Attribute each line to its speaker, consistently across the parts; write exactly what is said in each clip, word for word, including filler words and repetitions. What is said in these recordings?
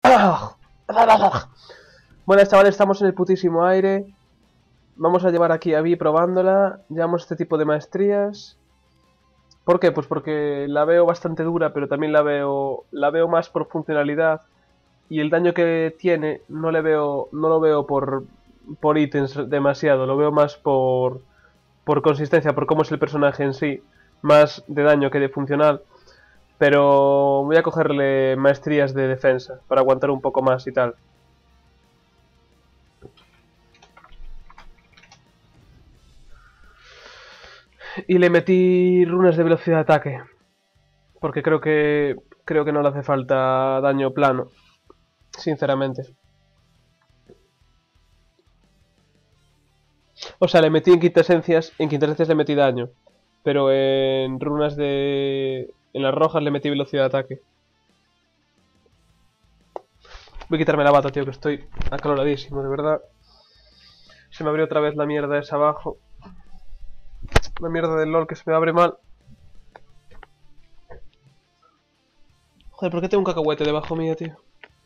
Speaker 1: Buenas chavales, estamos en el putísimo aire. Vamos a llevar aquí a Vi probándola. Llevamos este tipo de maestrías. ¿Por qué? Pues porque la veo bastante dura, pero también la veo la veo más por funcionalidad. Y el daño que tiene no le veo no lo veo por por ítems demasiado, lo veo más por por consistencia, por cómo es el personaje en sí, más de daño que de funcional. Pero voy a cogerle maestrías de defensa para aguantar un poco más y tal. Y le metí runas de velocidad de ataque. Porque creo que creo que no le hace falta daño plano. Sinceramente. O sea, le metí en quintesencias. En quintesencias le metí daño. Pero en runas de... En las rojas le metí velocidad de ataque. Voy a quitarme la bata, tío, que estoy acaloradísimo, de verdad. Se me abrió otra vez la mierda esa abajo. La mierda del LOL que se me abre mal. Joder, ¿por qué tengo un cacahuete debajo mío, tío?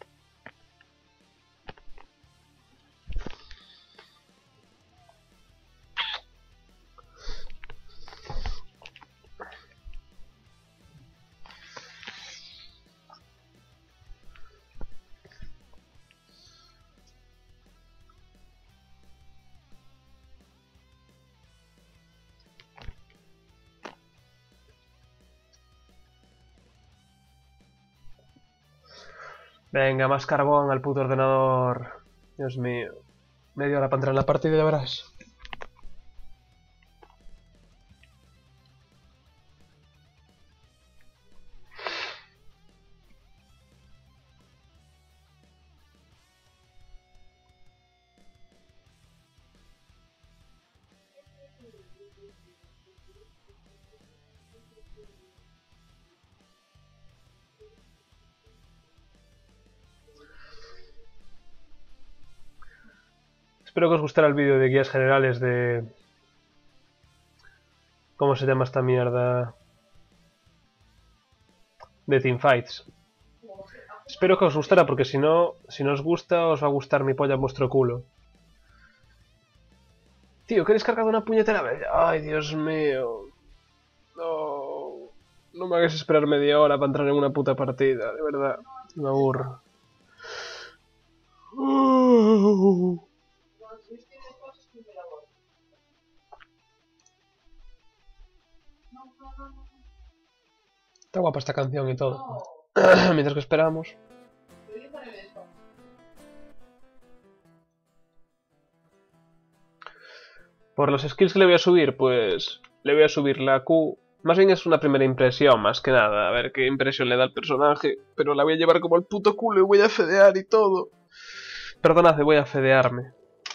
Speaker 1: Venga, más carbón al puto ordenador. Dios mío. Media hora para entrar en la partida, ya verás. Espero que os gustara el vídeo de guías generales de... ¿Cómo se llama esta mierda? De Teamfights. Espero que os gustara, porque si no, si no os gusta, os va a gustar mi polla en vuestro culo. Tío, que he descargado una puñetera vez. Ay, Dios mío. No. No me hagas esperar media hora para entrar en una puta partida, de verdad. Me aburro. Uh. Está guapa esta canción y todo. Mientras que esperamos. Por los skills que le voy a subir, pues le voy a subir la Q. Más bien es una primera impresión, más que nada. A ver qué impresión le da al personaje. Pero la voy a llevar como el puto culo y voy a fedear y todo. Perdonad, voy a fedearme.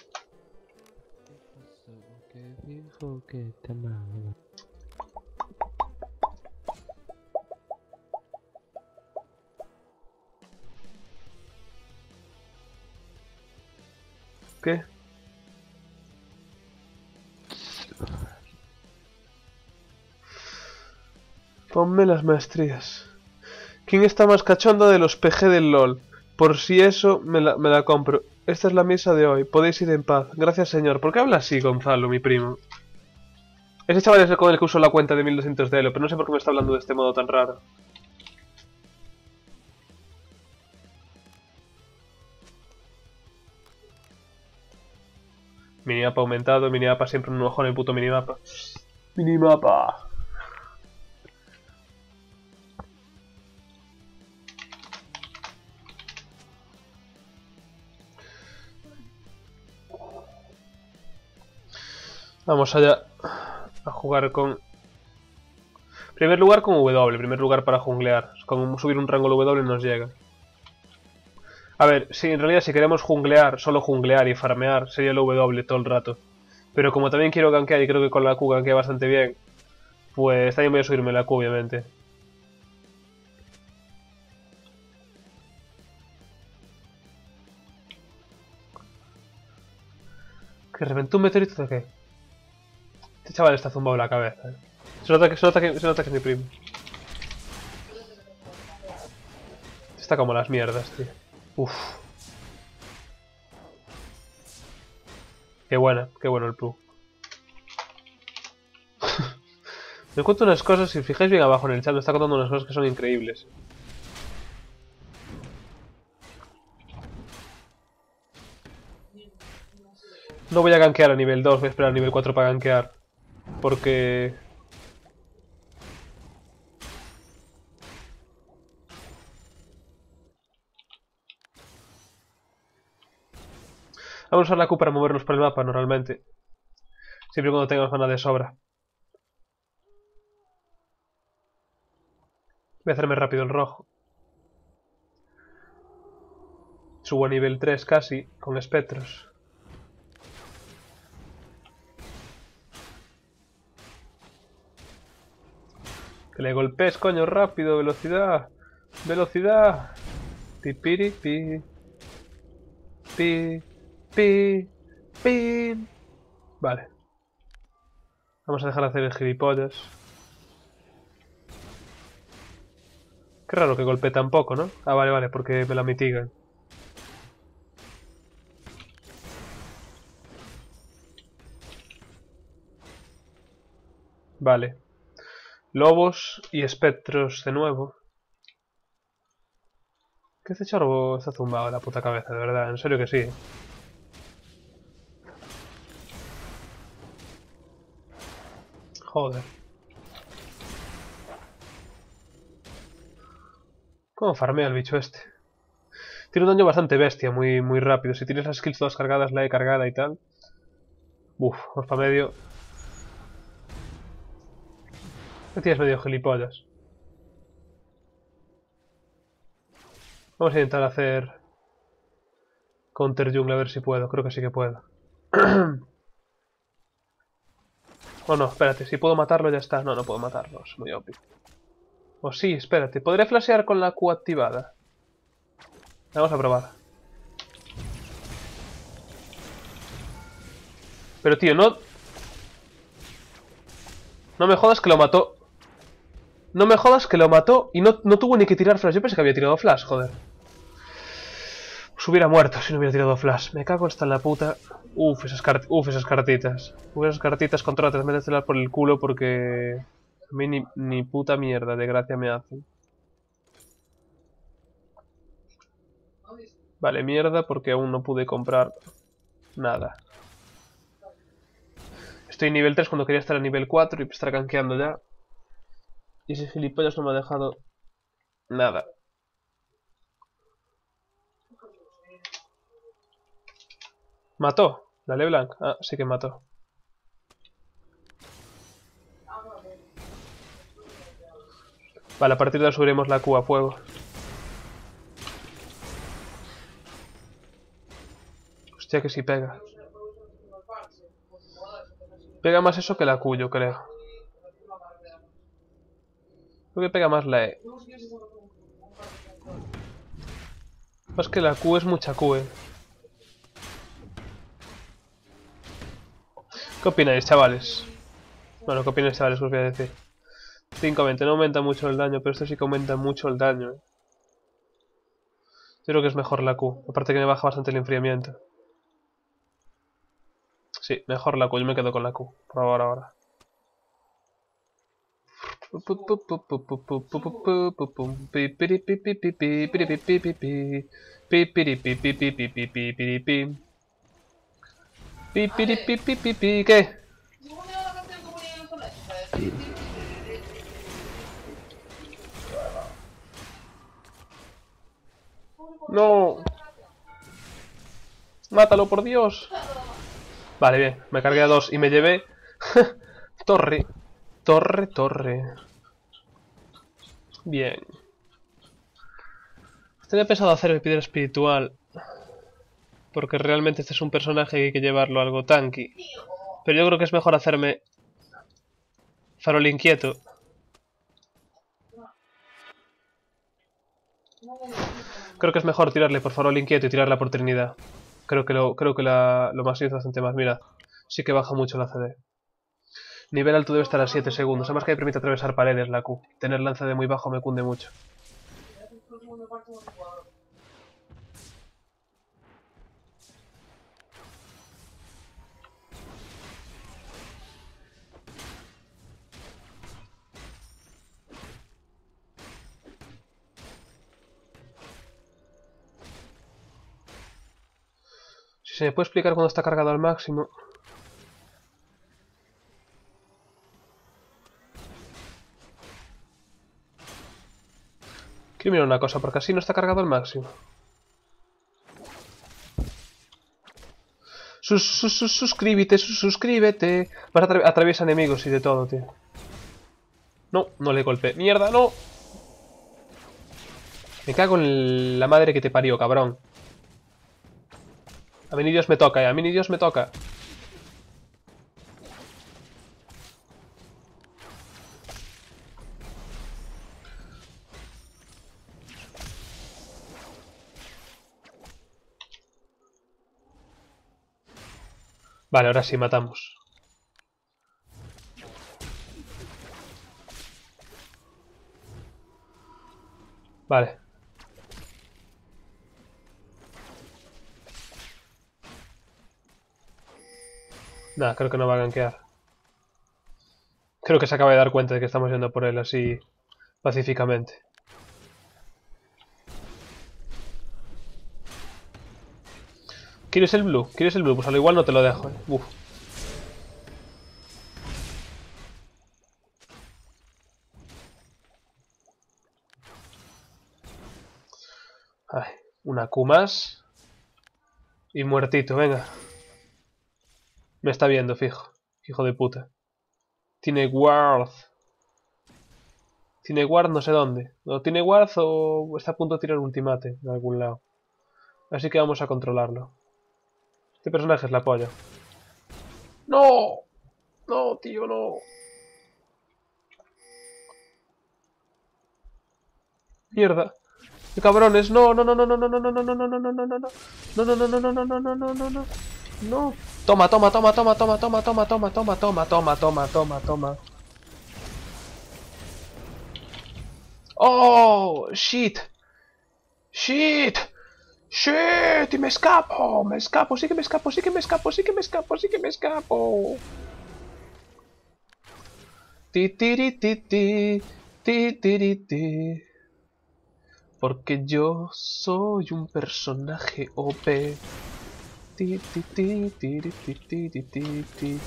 Speaker 1: ¿Qué? Ponme las maestrías. ¿Quién está más cachondo de los P G del LOL? Por si eso, me la, me la compro. Esta es la misa de hoy. Podéis ir en paz. Gracias, señor. ¿Por qué habla así, Gonzalo, mi primo? Ese chaval es el con el que uso la cuenta de mil doscientos de Elo, pero no sé por qué me está hablando de este modo tan raro. Minimapa aumentado, minimapa siempre un ojo en el puto minimapa. Minimapa. Vamos allá a jugar con... Primer lugar con W, primer lugar para junglear. Con subir un rango W nos llega. A ver, si en realidad si queremos junglear, solo junglear y farmear, sería el W todo el rato. Pero como también quiero gankear y creo que con la Q gankea bastante bien, pues también voy a subirme la Q, obviamente. ¿Que reventó un meteorito de qué? Este chaval está zumbado en la cabeza, ¿eh? Se nota que, se nota que, se nota que es mi primo. Está como las mierdas, tío. Uf. Qué buena, qué bueno el Plu. Me cuento unas cosas, si os fijáis bien abajo en el chat, me está contando unas cosas que son increíbles. No voy a gankear a nivel dos, voy a esperar a nivel cuatro para gankear. Porque... Vamos a usar la Q para movernos por el mapa normalmente. Siempre y cuando tengamos mana de sobra. Voy a hacerme rápido el rojo. Subo a nivel tres casi, con espectros. Que le golpees, coño, rápido, velocidad. Velocidad. Pipiri, pi. Pi. Pi. Pi. Vale. Vamos a dejar de hacer el gilipollas. Qué raro que golpee tan poco, ¿no? Ah, vale, vale, porque me la mitigan. Vale. Lobos y espectros de nuevo. Que este chorbo está zumbado en la puta cabeza, de verdad, en serio que sí. Joder. ¿Cómo farmea el bicho este? Tiene un daño bastante bestia, muy, muy rápido. Si tienes las skills todas cargadas, la E cargada y tal. Uf, vamos para medio. ¿Qué tienes medio gilipollas? Vamos a intentar hacer counter jungle a ver si puedo. Creo que sí que puedo. Oh no, espérate, si puedo matarlo ya está. No, no puedo matarlo, es muy obvio. O sí, espérate, ¿podré flashear con la Q activada? Vamos a probar. Pero tío, no... No me jodas que lo mató. No me jodas que lo mató y no, no tuvo ni que tirar flash. Yo pensé que había tirado flash, joder. Pues hubiera muerto si no hubiera tirado flash. Me cago hasta en la puta. Uf, esas, cart Uf, esas cartitas. Uf, esas cartitas, contrólate, métetelas por el culo porque... A mí ni, ni puta mierda de gracia me hacen. Vale, mierda porque aún no pude comprar nada. Estoy en nivel tres cuando quería estar a nivel cuatro y estar gankeando ya. Y ese gilipollas no me ha dejado nada. ¿Mató? ¿La LeBlanc? Ah, sí que mató. Vale, a partir de ahora subiremos la Q a fuego. Hostia, que sí pega. Pega más eso que la Q, yo creo. Creo que pega más la E. Es que la Q es mucha Q, eh. ¿Qué opináis, chavales? Bueno, ¿qué opináis, chavales? Os voy a decir. cinco veinte no aumenta mucho el daño, pero esto sí que aumenta mucho el daño. ¿eh? Yo creo que es mejor la Q. Aparte que me baja bastante el enfriamiento. Sí, mejor la Q. Yo me quedo con la Q. Por ahora, ahora. ¿Qué? No. Mátalo, por Dios. Vale, bien. Me cargué a dos y me llevé... torre. Torre, torre. Bien. Tenía pensado hacer el piedra espiritual. Porque realmente este es un personaje que hay que llevarlo algo tanky. Pero yo creo que es mejor hacerme... farol inquieto. Creo que es mejor tirarle por farol inquieto y tirarla por Trinidad. Creo que lo, creo que la, lo más es bastante más. Mira, sí que baja mucho la C D. Nivel alto debe estar a siete segundos. Además que me permite atravesar paredes la Q. Tener lanza de muy bajo me cunde mucho. Si se me puede explicar cuando está cargado al máximo. Quiero mirar una cosa, porque así no está cargado al máximo. Sus, sus, sus, suscríbete, sus, suscríbete. Vas a atra atraviesa enemigos y de todo, tío. No, no le golpeé. ¡Mierda, no! Me cago en la madre que te parió, cabrón. A mí ni Dios me toca, eh. A mí ni Dios me toca. Vale, ahora sí, matamos. Vale. Nada, creo que no va a gankear. Creo que se acaba de dar cuenta de que estamos yendo por él así pacíficamente. ¿Quieres el blue? ¿Quieres el blue? Pues al igual no te lo dejo, eh. Uf. Ay, una Q más. Y muertito, venga. Me está viendo, fijo. Hijo de puta. Tiene ward. Tiene ward no sé dónde. No tiene ward o está a punto de tirar ultimate de algún lado. Así que vamos a controlarlo. Este personaje es la polla. ¡No! No, tío, no. Mierda. ¡Qué cabrones! No, no, no, no, no, no, no, no, no, no, no, no, no, no, no. No, no, no, no, no, no, no, no, no, no, no. No. Toma, toma, toma, toma, toma, toma, toma, toma, toma, toma, toma, toma, toma, toma. Oh, shit. Shit. Shit. Y me escapo. Me escapo. Sí que me escapo. Sí que me escapo. Sí que me escapo. Sí que me escapo. Ti, tiri, ti, ti. Ti, tiri, ti. Porque yo soy un personaje O P. Ti, ti, ti, tiri, ti, ti, ti, ti, ti.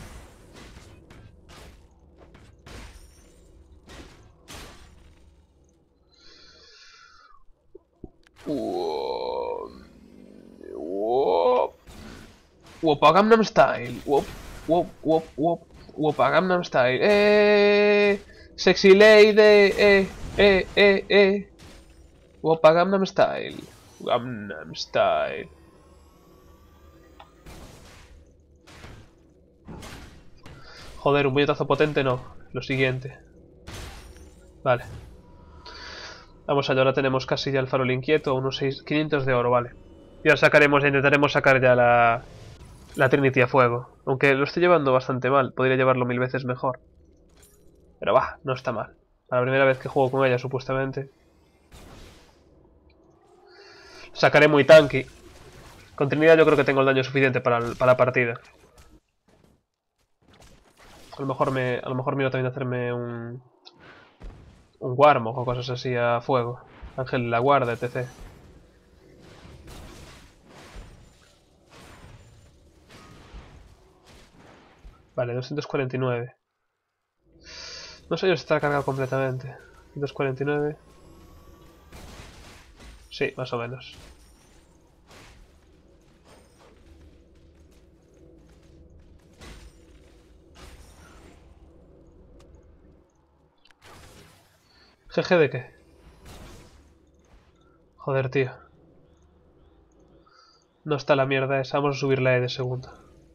Speaker 1: Wop, wop, Wop, Gangnam Style. Wop, wop, wop, wop, wop, Gangnam Style. Eh, sexy lady. Eh, eh, eh, eh. Wop, Gangnam Style. Gangnam Style. Joder, un puñetazo potente no. Lo siguiente. Vale. Vamos allá, ahora tenemos casi ya el farol inquieto, unos seis, quinientos de oro, vale. Y ahora sacaremos, intentaremos sacar ya la, la Trinity a fuego. Aunque lo estoy llevando bastante mal, podría llevarlo mil veces mejor. Pero va, no está mal. Para la primera vez que juego con ella, supuestamente. Sacaré muy tanky. Con Trinidad yo creo que tengo el daño suficiente para, el, para la partida. A lo mejor me, a lo mejor miro también hacerme un... Un Warmog o cosas así a fuego. Ángel de la guarda, etcétera. Vale, doscientos cuarenta y nueve. No sé yo si está cargado completamente. doscientos cuarenta y nueve. Sí, más o menos. ¿G G de qué? Joder, tío. No está la mierda esa. Vamos a subir la E de segunda.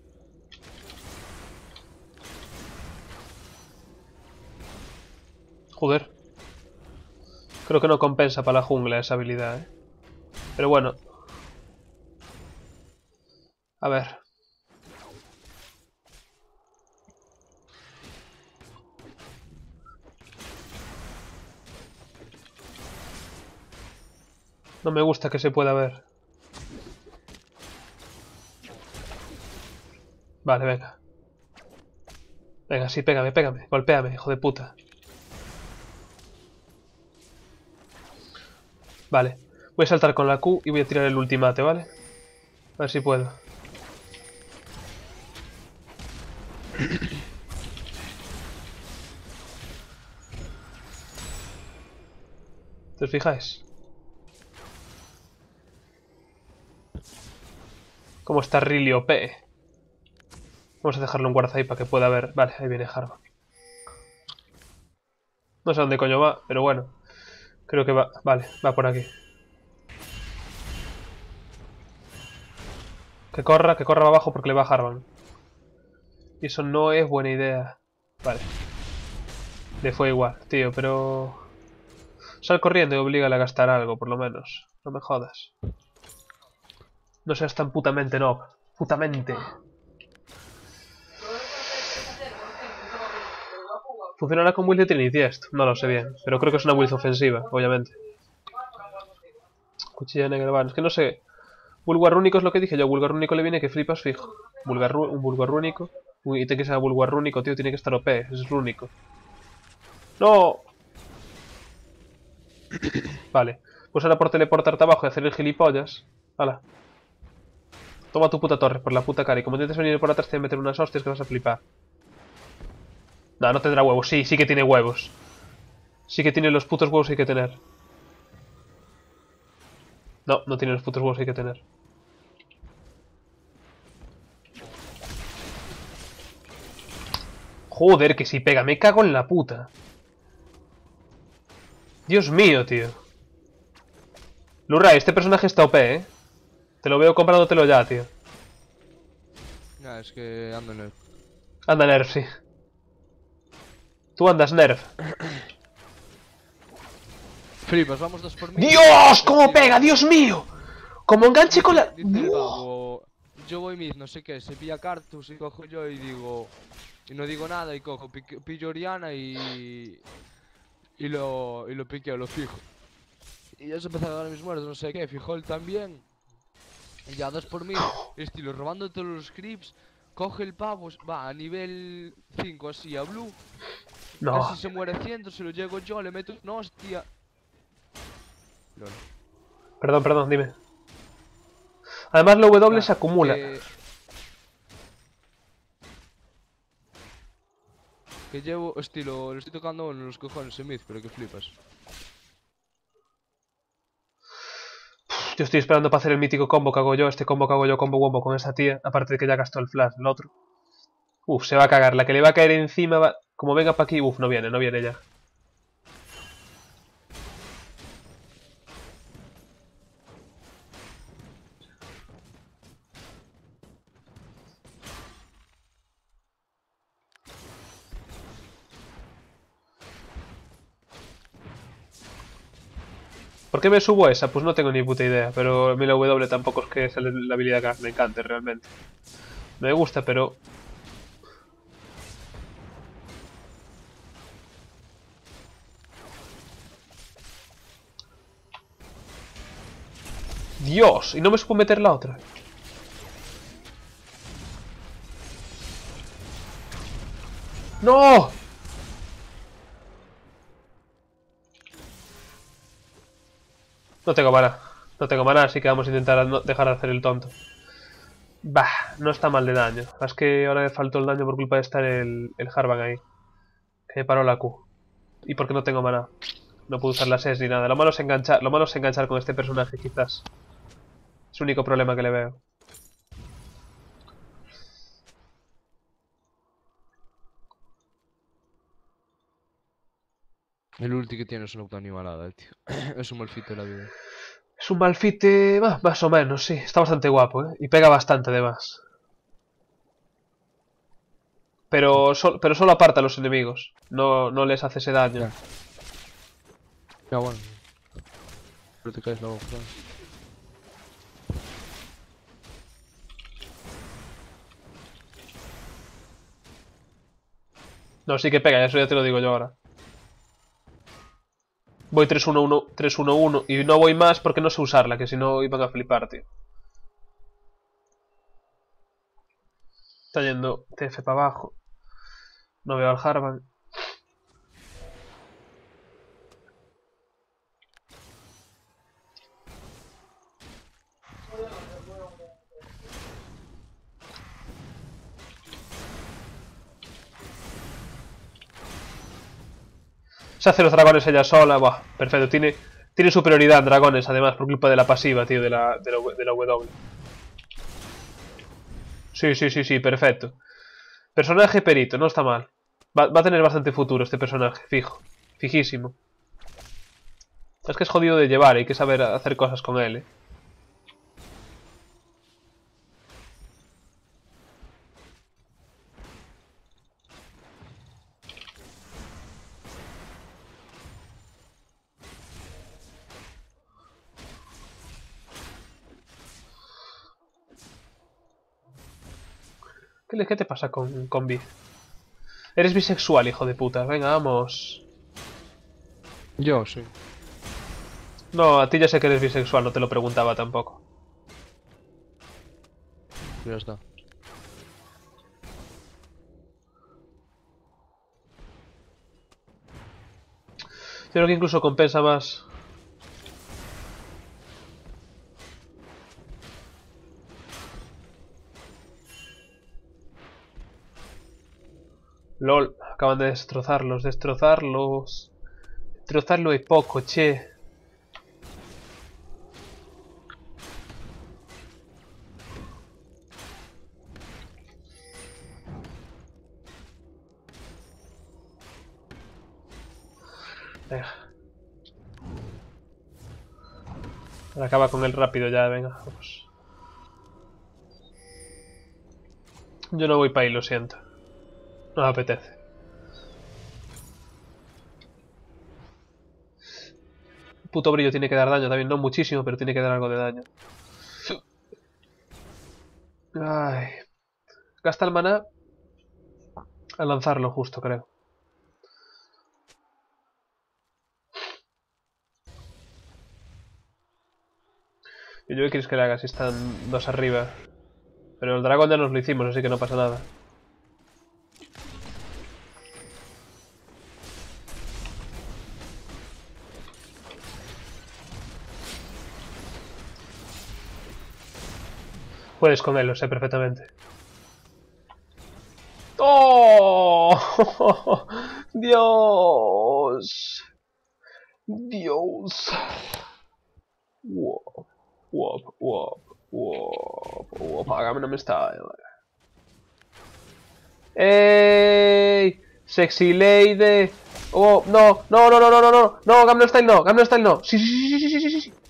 Speaker 1: Joder. Creo que no compensa para la jungla esa habilidad, ¿eh? Pero bueno. A ver. No me gusta que se pueda ver. Vale, venga. Venga, sí, pégame, pégame. Golpéame, hijo de puta. Vale. Voy a saltar con la Q y voy a tirar el ultimate, ¿vale? A ver si puedo. ¿Te os fijáis? ¿Cómo está really O P? Vamos a dejarlo en guarda ahí para que pueda ver. Vale, ahí viene Harvan. No sé dónde coño va, pero bueno. Creo que va. Vale, va por aquí. Que corra, que corra abajo porque le va a Harvan. Y eso no es buena idea. Vale. Le fue igual, tío, pero... Sal corriendo y oblígale a gastar algo, por lo menos. No me jodas. No seas tan putamente no. Putamente. ¿Funcionará con build de Trinity esto? No lo sé bien, pero creo que es una build ofensiva, obviamente. Cuchilla negra, vale, es que no sé. Bulgar rúnico es lo que dije yo, Bulgar rúnico le viene que flipas fijo. Bulgar, un Bulgar rúnico. Uy, y tiene que ser Bulgar rúnico, tío, tiene que estar O P, es rúnico. ¡No! Vale, pues ahora por teleportarte abajo y hacer el gilipollas. Hala. Toma tu puta torre por la puta cara y como intentes venir por atrás te voy a meter unas hostias que vas a flipar. No, no tendrá huevos. Sí, sí que tiene huevos. Sí que tiene los putos huevos que hay que tener. No, no tiene los putos huevos que hay que tener. Joder, que si pega. Me cago en la puta. Dios mío, tío. Luray, este personaje está O P, ¿eh? Te lo veo comprándotelo ya, tío.
Speaker 2: No, es que ando en el...
Speaker 1: Anda Nerf, sí. Tú andas Nerf.
Speaker 2: Flipas, vamos dos por mí.
Speaker 1: ¡Dios! ¿Cómo pega? ¡Dios mío! Como enganche con la...
Speaker 2: Dice el vago, yo voy mid, no sé qué, se pilla Cartus y cojo yo y digo... Y no digo nada y cojo, pillo Oriana y... Y lo, y lo piqueo, lo fijo. Y ya se empezó a dar mis muertos, no sé qué, fijó él también. Y ya dos por mí, estilo robando todos los creeps. Coge el pavo, va a nivel cinco así a Blue.
Speaker 1: No.
Speaker 2: Casi se muere ciento, se lo llego yo, le meto una hostia. Lol.
Speaker 1: Perdón, perdón, dime. Además la W
Speaker 2: Nah,
Speaker 1: se acumula.
Speaker 2: Que... que llevo, estilo, le estoy tocando en los cojones en mid, pero que flipas.
Speaker 1: Yo estoy esperando para hacer el mítico combo que hago yo. Este combo que hago yo, combo wombo con esa tía. Aparte de que ya gastó el flash, el otro. Uf, se va a cagar. La que le va a caer encima va... Como venga para aquí, uf, no viene, no viene ya. ¿Por qué me subo esa? Pues no tengo ni puta idea. Pero a mí la W tampoco es que sea la habilidad que me encante realmente. Me gusta, pero... ¡Dios! Y no me supo meter la otra. ¡No! No tengo mana. No tengo mana, así que vamos a intentar no dejar de hacer el tonto. Bah, no está mal de daño. Es que ahora me faltó el daño por culpa de estar el, el Harvan ahí. Que me paró la Q. Y porque no tengo mana. No puedo usar las E S ni nada. Lo malo es enganchar, lo malo es enganchar con este personaje, quizás. Es el único problema que le veo.
Speaker 2: El ulti que tiene es una puta animalada, tío. Es un malfito de la vida.
Speaker 1: Es un malfite, bah, más o menos, sí. Está bastante guapo, ¿eh? Y pega bastante, además. Pero, so, pero solo aparta a los enemigos. No, no les hace ese daño.
Speaker 2: Ya, ya bueno. Pero te caes la boca.
Speaker 1: No, sí que pega, eso ya te lo digo yo ahora. Voy tres uno uno, tres uno uno y no voy más porque no sé usarla, que si no iban a flipar, tío. Está yendo T F para abajo. No veo al Harvan. Se hace los dragones ella sola. Buah, perfecto. Tiene, tiene superioridad en dragones, además, por culpa de la pasiva, tío, de la, de la, de la W. Sí, sí, sí, sí, perfecto. Personaje perito, no está mal. Va, va a tener bastante futuro este personaje, fijo. Fijísimo. Es que es jodido de llevar, hay que saber hacer cosas con él, eh. ¿Qué, le- qué te pasa con, con Vi? Eres bisexual, hijo de puta. Venga, vamos.
Speaker 2: Yo, sí.
Speaker 1: No, a ti ya sé que eres bisexual, no te lo preguntaba tampoco.
Speaker 2: Ya está.
Speaker 1: Yo creo que incluso compensa más. LOL, acaban de destrozarlos, destrozarlos. Destrozarlo es poco, che. Venga. Ahora acaba con él rápido ya, venga, vamos. Yo no voy para ahí, lo siento. No me apetece. Puto brillo tiene que dar daño también, no muchísimo, pero tiene que dar algo de daño. Ay. Gasta el maná al lanzarlo justo, creo. ¿Y yo qué quieres que le haga si están dos arriba? Pero el dragón ya nos lo hicimos, así que no pasa nada. Puedes con él, lo sé perfectamente. ¡Oh! ¡Dios! ¡Dios! Wow, wow, wow, wow, wow, págame no me está. ¡Ey! ¡Sexy lady! ¡Oh! ¡No! ¡No, no, no, no, no! ¡No! ¡No! ¡Gangnam Style no! ¡Gangnam Style no! ¡Sí, sí, sí, sí, sí, sí, sí, sí!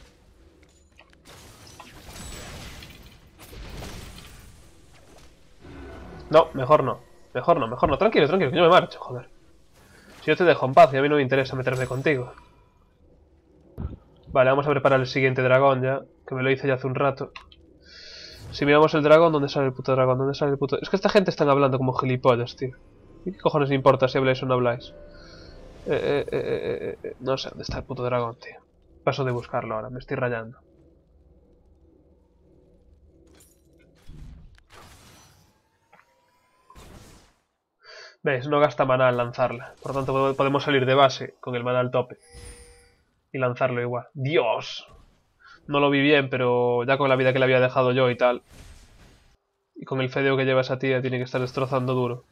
Speaker 1: No, mejor no. Mejor no, mejor no. Tranquilo, tranquilo, que yo me marcho, joder. Si yo te dejo en paz y a mí no me interesa meterme contigo. Vale, vamos a preparar el siguiente dragón ya, que me lo hice ya hace un rato. Si miramos el dragón, ¿dónde sale el puto dragón? ¿Dónde sale el puto...? Es que esta gente están hablando como gilipollas, tío. ¿Y qué cojones me importa si habláis o no habláis? Eh, eh, eh, eh, eh, no sé dónde está el puto dragón, tío. Paso de buscarlo ahora, me estoy rayando. ¿Ves? No gasta maná al lanzarla. Por lo tanto, podemos salir de base con el maná al tope. Y lanzarlo igual. ¡Dios! No lo vi bien, pero ya con la vida que le había dejado yo y tal. Y con el fedeo que lleva esa tía, tiene que estar destrozando duro.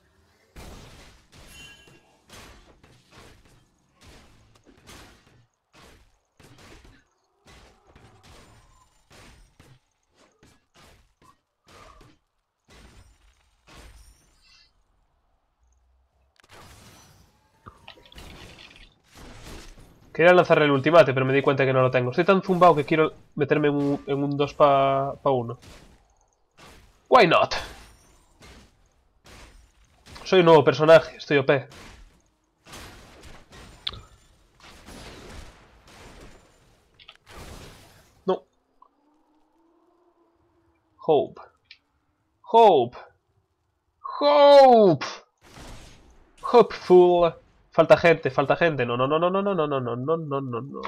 Speaker 1: Quería lanzarle el ultimate, pero me di cuenta que no lo tengo. Estoy tan zumbado que quiero meterme en un, en un dos para uno. Why not? Soy un nuevo personaje, estoy O P. No. Hope. Hope. Hope. Hopeful. Falta gente, falta gente. No, no, no, no, no, no, no, no, no, no, no, no, no.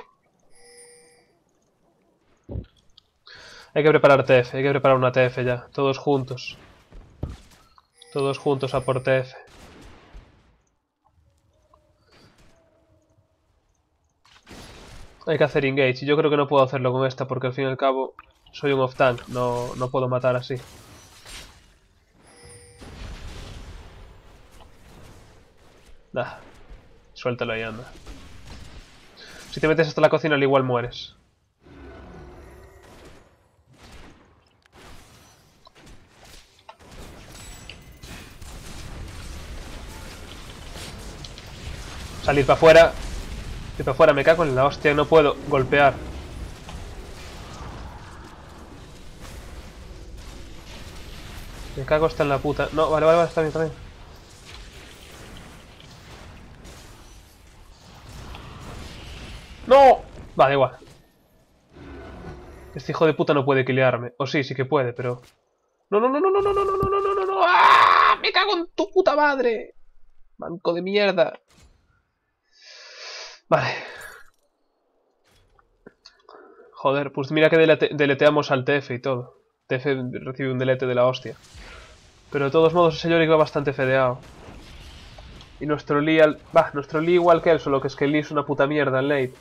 Speaker 1: Hay que preparar T F, hay que preparar una T F ya. Todos juntos. Todos juntos a por T F. Hay que hacer engage. Y yo creo que no puedo hacerlo con esta porque al fin y al cabo soy un off-tank. No, no puedo matar así. Nah. Suéltalo ahí, anda. Si te metes hasta la cocina, al igual mueres. Salir para afuera. Salir para afuera, me cago en la hostia, no puedo golpear. Me cago hasta en la puta. No, vale, vale, vale, está bien, está bien. ¡No! Vale, igual. Este hijo de puta no puede killearme. O sí, sí que puede, pero... No, no, no, no, no, no, no, no, no, no, no, no. ¡Ah! ¡Me cago en tu puta madre! Manco de mierda. Vale. Joder, pues mira que delete deleteamos al T F y todo. T F recibe un delete de la hostia. Pero de todos modos ese Yorick va bastante fedeado. Y nuestro Lee... Al... Bah, nuestro Lee igual que él, solo que es que el Lee es una puta mierda en late.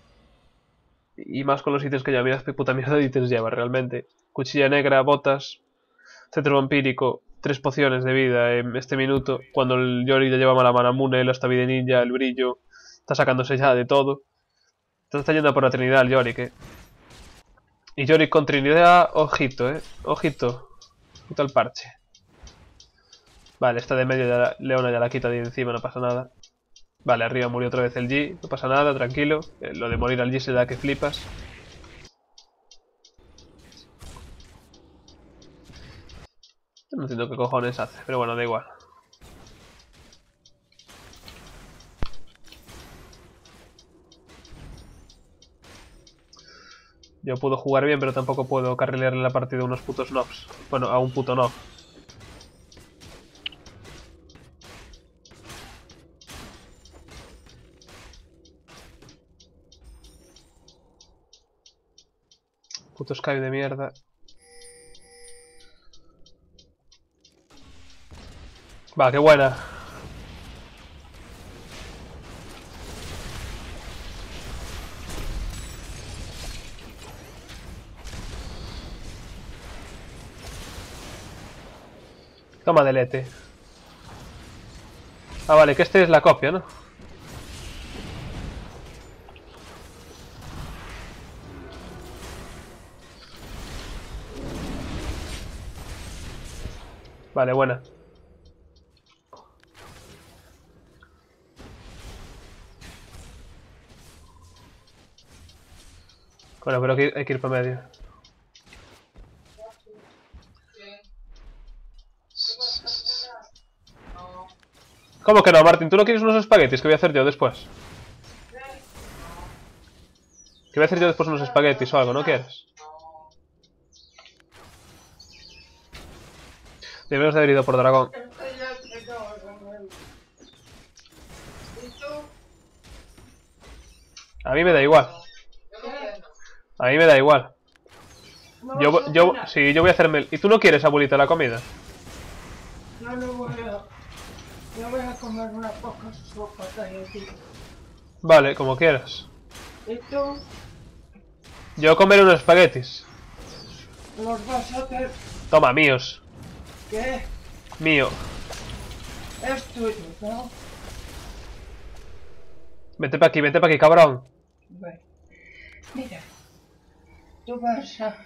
Speaker 1: Y más con los ítems que lleva. Mira qué puta mierda de ítems lleva realmente. Cuchilla negra, botas, cetro vampírico, tres pociones de vida en este minuto. Cuando el Yorick ya lleva mala manamune, la hasta vida ninja, el brillo. Está sacándose ya de todo. Entonces está yendo por la Trinidad el Yorick, eh. Y Yorick con Trinidad, ojito, eh. Ojito. Ojito al parche. Vale, esta de medio de la Leona ya la quita de encima, no pasa nada. Vale, arriba murió otra vez el G, no pasa nada, tranquilo. Eh, lo de morir al G se da que flipas. No entiendo qué cojones hace, pero bueno, da igual. Yo puedo jugar bien, pero tampoco puedo carrilearle la partida a unos putos nobs. Bueno, a un puto nob. Puto Sky de mierda. Va, qué buena. Toma delete. Ah, vale, que este es la copia, ¿no? Vale, buena. Bueno, pero hay que ir para medio. ¿Cómo que no, Martín? ¿Tú no quieres unos espaguetis que voy a hacer yo después? Que voy a hacer yo después unos espaguetis o algo, ¿no quieres? Debemos de haber ido por dragón. A mí me da igual. A mí me da igual. Yo, yo, sí, yo voy a hacerme... ¿Y tú no quieres, abuelita, la comida?
Speaker 3: No lo voy a... Yo voy a comer una poca sopa que hay aquí.
Speaker 1: Vale, como quieras.
Speaker 3: ¿Y tú?
Speaker 1: Yo comeré unos espaguetis.
Speaker 3: ¿Los vas a hacer?
Speaker 1: Toma, míos.
Speaker 3: ¿Qué?
Speaker 1: Mío.
Speaker 3: Es tuyo, ¿no?
Speaker 1: Vete pa' aquí, vete pa' aquí, cabrón.
Speaker 3: Bueno, mira. Tú vas a...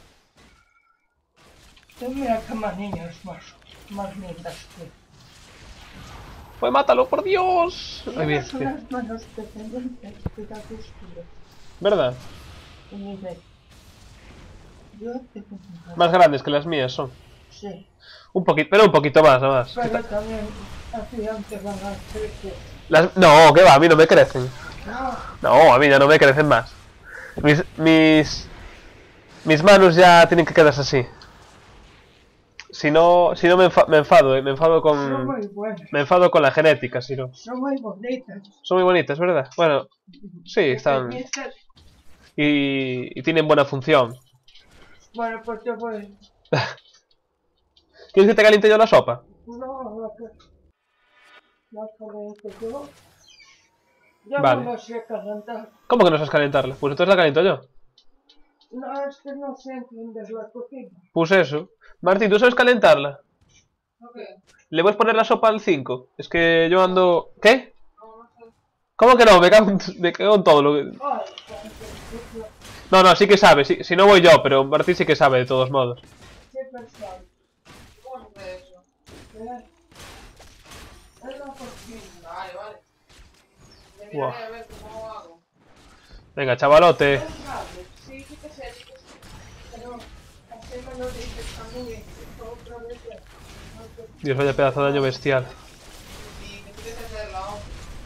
Speaker 3: Tú mira que más niños más, más lindas que...
Speaker 1: Pues mátalo, por Dios. Ay, bien,
Speaker 3: Tienes
Speaker 1: bien.
Speaker 3: unas manos pequeñitas que da gusto.
Speaker 1: ¿Verdad?
Speaker 3: Y mire, yo tengo una...
Speaker 1: Más grandes que las mías son.
Speaker 3: Sí,
Speaker 1: Un poquito, pero un poquito más, nada más.
Speaker 3: pero también hacían que van a crecer.
Speaker 1: Las... No, que va, a mí no me crecen.
Speaker 3: No,
Speaker 1: No, a mí ya no me crecen más. Mis... Mis... Mis manos ya tienen que quedarse así. Si no, si no me, enfa me enfado, ¿eh? Me enfado
Speaker 3: son
Speaker 1: con...
Speaker 3: muy buenas,
Speaker 1: Me enfado con la genética, si no.
Speaker 3: son muy bonitas.
Speaker 1: Son muy bonitas, ¿verdad? Bueno, sí, están...
Speaker 3: Pequeñitas.
Speaker 1: Y, y tienen buena función.
Speaker 3: Bueno, pues yo voy...
Speaker 1: ¿Quieres que te caliente yo la sopa?
Speaker 3: No, la que... La caliento yo... Yo
Speaker 1: Vale.
Speaker 3: no me sé calentar.
Speaker 1: ¿Cómo que no sabes calentarla? Pues entonces la caliento yo.
Speaker 3: No, es que no sé entender la cocina.
Speaker 1: Pues eso. Martín, ¿tú sabes calentarla?
Speaker 3: Ok.
Speaker 1: ¿Le puedes poner la sopa al cinco? Es que yo ando... ¿Qué?
Speaker 3: No, no sé.
Speaker 1: ¿Cómo que no? Me cago en, me cago en todo lo que...
Speaker 3: Ay, joder, qué sucio.
Speaker 1: No, no, sí que sabe. Si, si no voy yo, pero Martín sí que sabe de todos modos.
Speaker 3: Qué pesado. ¿Cómo se hace eso? ¿Eh? Es la cocina. Vale, vale. Me
Speaker 1: Buah.
Speaker 3: miraré a ver cómo hago.
Speaker 1: Venga, chavalote.
Speaker 3: Es grave. Sí, sí que sé, sí que sé. Pero así me lo dices también. Otra vez.
Speaker 1: Dios, vaya pedazo de daño bestial.
Speaker 3: Sí, que quieres hacerla, ¿no?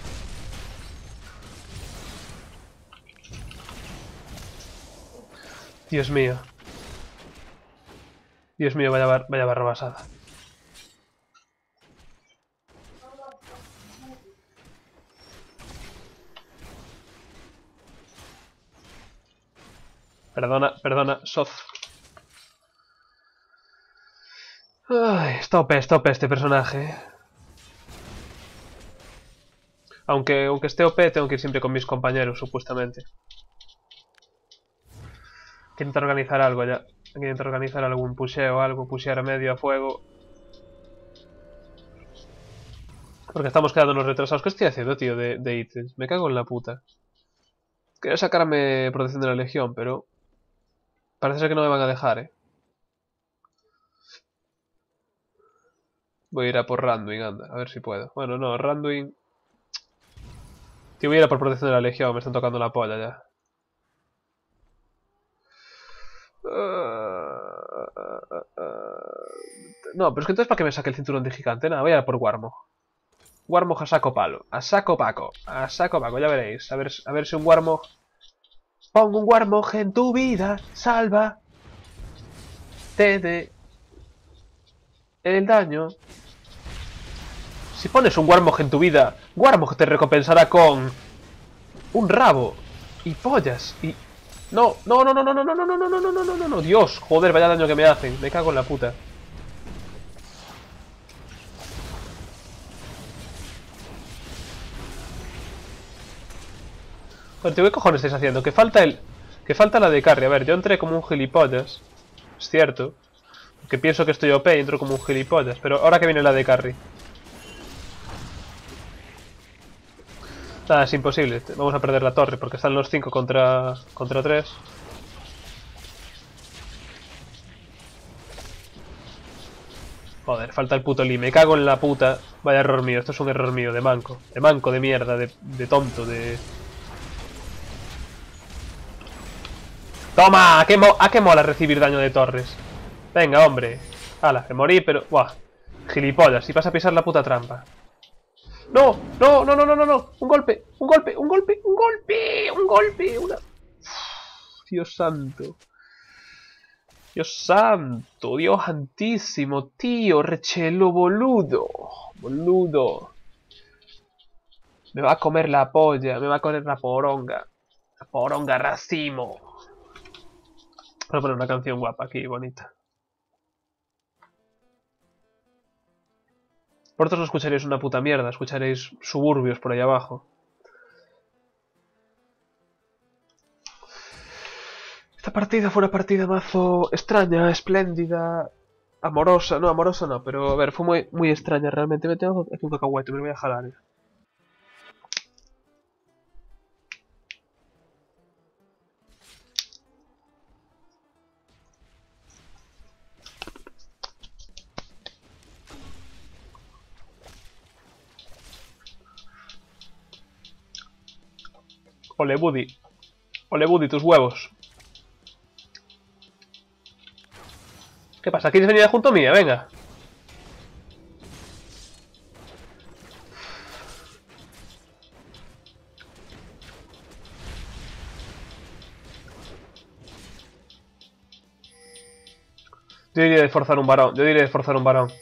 Speaker 1: Dios mío. Dios mío, vaya, bar vaya barra basada. Perdona, perdona, Soz. Ay, está O P, está O P este personaje. eh. Aunque, aunque esté O P, tengo que ir siempre con mis compañeros, supuestamente. Hay que intentar organizar algo ya. Hay que intentar organizar algún pusheo o algo, pushear a medio a fuego. Porque estamos quedándonos retrasados. ¿Qué estoy haciendo, tío, de, de ítems? Me cago en la puta. Quería sacarme protección de la legión, pero... parece ser que no me van a dejar, eh. Voy a ir a por Randuin, anda, a ver si puedo. Bueno, no, Randuin... Tío, voy a ir a por protección de la legión, me están tocando la polla ya. No, pero es que entonces ¿para qué me saque el cinturón de gigante? Nada, voy a ir a por Warmog. Warmog a saco palo, a saco paco, a saco paco, ya veréis. A ver, a ver si un Warmog... Pongo un Warmog en tu vida, salva... Te de... el daño. Si pones un Warmog en tu vida, Warmog te recompensará con... un rabo. Y pollas, y... No, no, no, no, no, no, no, no, no, no, no, no, no, no, no, Dios, joder, vaya daño que me hacen. Me cago en la puta. Joder, tío, ¿qué cojones estáis haciendo? Que falta el... Que falta la de carry. A ver, yo entré como un gilipollas. Es cierto. Que pienso que estoy O P y entro como un gilipollas. Pero ahora que viene la de carry. Nada, es imposible. Vamos a perder la torre porque están los cinco contra contra tres. Joder, falta el puto Lee. Me cago en la puta. Vaya error mío. Esto es un error mío. De manco. De manco, de mierda. De, de tonto. De... ¡Toma! ¿A qué, mo ¿A qué mola recibir daño de torres? Venga, hombre. Hala, me morí, pero... Buah. Gilipollas. Si vas a pisar la puta trampa. ¡No! ¡No! ¡No, no, no, no! no! ¡Un golpe! ¡Un golpe! ¡Un golpe! ¡Un golpe! ¡Un golpe! ¡Una... Uf, Dios santo. Dios santo. Dios santísimo. Tío, rechelo boludo. Boludo. Me va a comer la polla. Me va a comer la poronga. La poronga racimo. Voy a poner una canción guapa aquí, bonita. Vosotros no escucharéis una puta mierda, escucharéis suburbios por ahí abajo. Esta partida fue una partida mazo extraña, espléndida, amorosa. No, amorosa no, pero a ver, fue muy, muy extraña realmente. Me tengo aquí un cacahuete, me lo voy a jalar. Eh. Ole Buddy. Ole Buddy, tus huevos. ¿Qué pasa? ¿Quieres venir junto mía? Venga. Yo diría de forzar un varón. Yo diría de forzar un varón.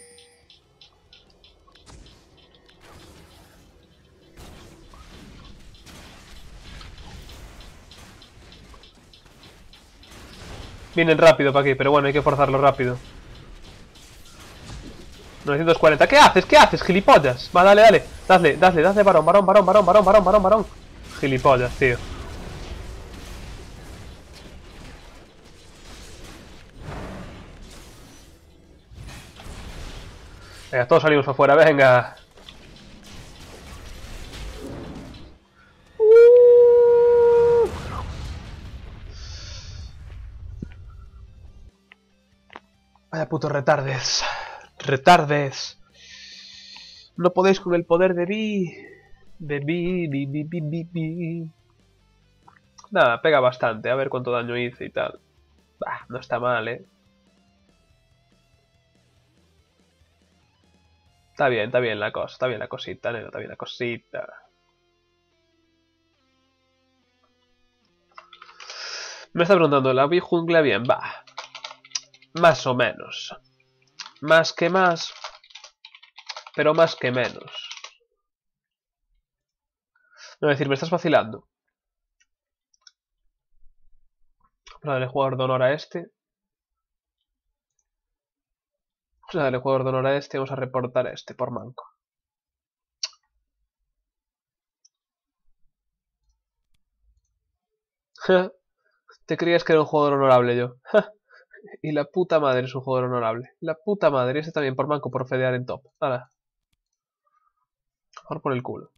Speaker 1: Vienen rápido para aquí, pero bueno, hay que forzarlo rápido. novecientos cuarenta. ¿Qué haces? ¿Qué haces, gilipollas? Va, dale, dale. Dale, dale, dale, varón, varón, varón, varón, varón, varón, varón, varón. Gilipollas, tío. Venga, todos salimos para afuera, venga. Vaya putos retardes. Retardes. No podéis con el poder de Vi. De Vi, Vi, Vi, Vi, Vi, Vi. Nada, pega bastante. A ver cuánto daño hice y tal. Bah, no está mal, eh. Está bien, está bien la cosa. Está bien la cosita, neno. Está bien la cosita. Me está preguntando, ¿la vi jungla bien? Va. Más o menos. Más que más. Pero más que menos. No, es decir, me estás vacilando. Vamos a darle jugador de honor a este. Vamos a darle jugador de honor a este y vamos a reportar a este por manco. Te creías que era un jugador honorable yo. Y la puta madre es un jugador honorable. La puta madre. Y este también por manco por fedear en top. Hala. Mejor por el culo.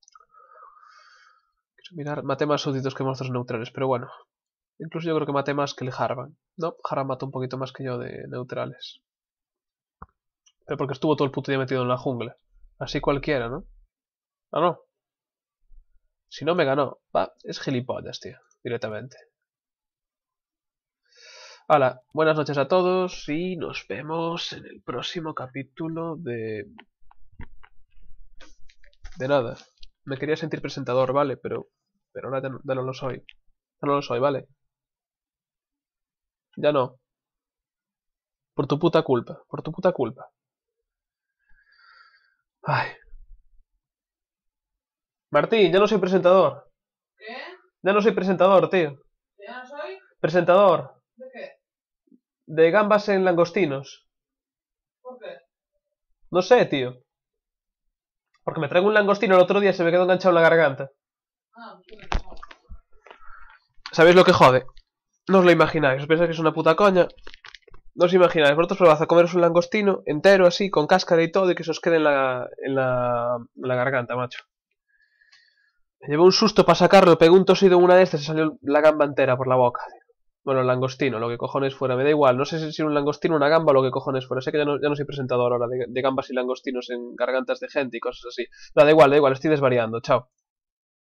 Speaker 1: Quiero mirar. Maté más súbditos que monstruos neutrales. Pero bueno. Incluso yo creo que maté más que el Harvan. No, Harvan mató un poquito más que yo de neutrales. Pero porque estuvo todo el puto día metido en la jungla. Así cualquiera, ¿no? Ah, no. Si no me ganó. Va, es gilipollas, tío. Directamente. Hala, buenas noches a todos y nos vemos en el próximo capítulo de... De nada. Me quería sentir presentador, ¿vale? Pero, pero ahora ya no, ya no lo soy. Ya no lo soy, ¿vale? Ya no. Por tu puta culpa. Por tu puta culpa. Ay. Martín, ya no soy presentador.
Speaker 3: ¿Qué?
Speaker 1: Ya no soy presentador, tío.
Speaker 3: ¿Ya no soy?
Speaker 1: Presentador.
Speaker 3: ¿De qué?
Speaker 1: De gambas en langostinos.
Speaker 3: ¿Por qué?
Speaker 1: No sé, tío. Porque me traigo un langostino el otro día y se me quedó enganchado en la garganta.
Speaker 3: Ah, pues qué no.
Speaker 1: ¿Sabéis lo que jode? No os lo imagináis. Os pensáis que es una puta coña. No os imagináis. Vosotros probad a comeros un langostino entero así, con cáscara y todo, y que se os quede en la, en la, en la garganta, macho. Me llevé un susto para sacarlo, pegué un tosido en una de estas y salió la gamba entera por la boca. Bueno, el langostino, lo que cojones fuera, me da igual. No sé si es un langostino, una gamba o lo que cojones fuera. Sé que ya no, ya no soy presentador ahora de, de gambas y langostinos en gargantas de gente y cosas así. No, da igual, da igual, estoy desvariando. Chao.